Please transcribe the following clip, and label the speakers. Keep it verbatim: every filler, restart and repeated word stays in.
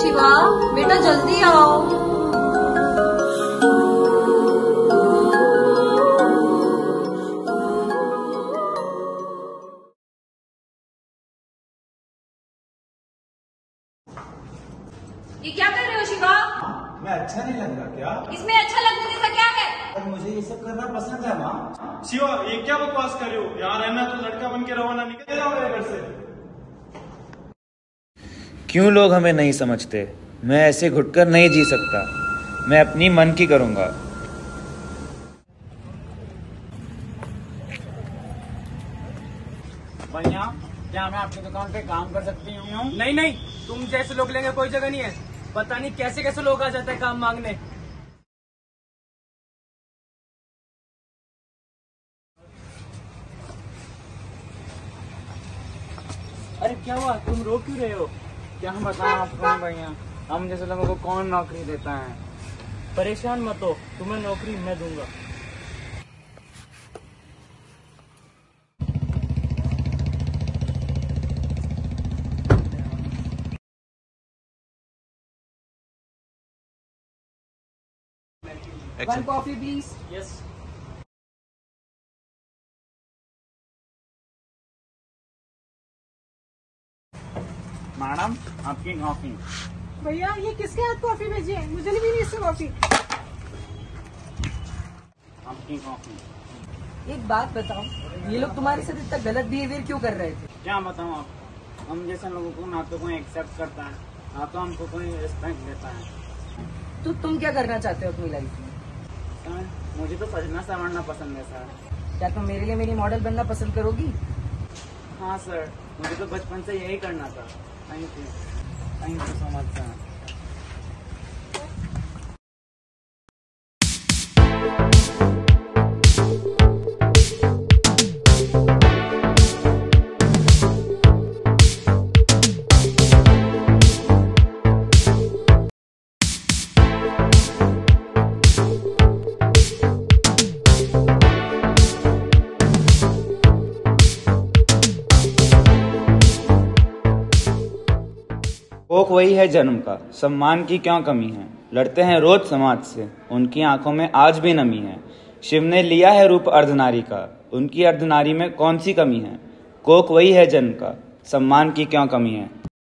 Speaker 1: शिवा, बेटा जल्दी आओ।
Speaker 2: ये क्या कर रहे हो शिवा?
Speaker 3: मैं अच्छा नहीं लग रहा क्या?
Speaker 2: इसमें अच्छा लगने जैसा क्या है?
Speaker 3: पर मुझे ये सब करना पसंद है माँ।
Speaker 4: शिवा, ये क्या बकवास कर रहे हो? यहाँ रहना तो लड़का बन के रहो ना, निकल जाओ मेरे घर से।
Speaker 5: क्यों लोग हमें नहीं समझते? मैं ऐसे घुटकर नहीं जी सकता। मैं अपनी मन की करूंगा।
Speaker 6: भैया, क्या मैं आपकी दुकान पे काम कर सकती हूँ?
Speaker 7: नहीं नहीं, तुम जैसे लोग लेंगे कोई जगह नहीं है। पता नहीं कैसे कैसे लोग आ जाते हैं काम मांगने।
Speaker 6: अरे क्या हुआ, तुम रो क्यों रहे हो? क्या हम बताएं आपको भैया, हम जैसे लोगों को कौन नौकरी देता है?
Speaker 7: परेशान मत हो, तुम्हें नौकरी मैं दूंगा।
Speaker 6: One coffee please.
Speaker 7: Yes.
Speaker 6: Madam, आपकी कॉफी।
Speaker 8: भैया ये किसके हाथ कॉफी भेजी है? मुझे नहीं मिली इससे कॉफी।
Speaker 6: आपकी कॉफी।
Speaker 9: एक बात बताओ, ये लोग तुम्हारे साथ इतना गलत बिहेवियर क्यों कर रहे थे?
Speaker 6: क्या बताऊँ आपको, हम जैसे लोगों को ना तो कोई एक्सेप्ट करता है, ना तो हमको कोई रिस्पेक्ट देता है।
Speaker 9: तो तुम क्या करना चाहते हो अपनी लाइफ में?
Speaker 6: सर, मुझे तो सजना संवरना पसंद है सर।
Speaker 9: क्या तुम मेरे लिए मेरी मॉडल बनना पसंद करोगी?
Speaker 6: हाँ सर, मुझे तो बचपन से यही करना था। Thank you, thank you so much sir.
Speaker 5: कोक वही है जन्म का, सम्मान की क्यों कमी है? लड़ते हैं रोज समाज से, उनकी आंखों में आज भी नमी है। शिव ने लिया है रूप अर्धनारी का, उनकी अर्धनारी में कौन सी कमी है? कोक वही है जन्म का, सम्मान की क्यों कमी है?